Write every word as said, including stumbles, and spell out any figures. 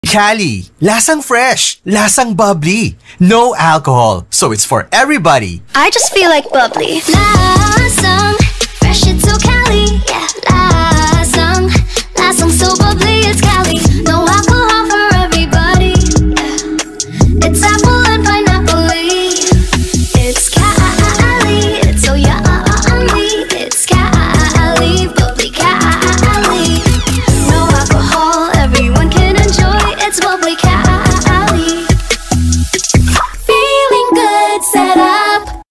Cali, lasang fresh, lasang bubbly, no alcohol, so it's for everybody. I just feel like bubbly. Lasang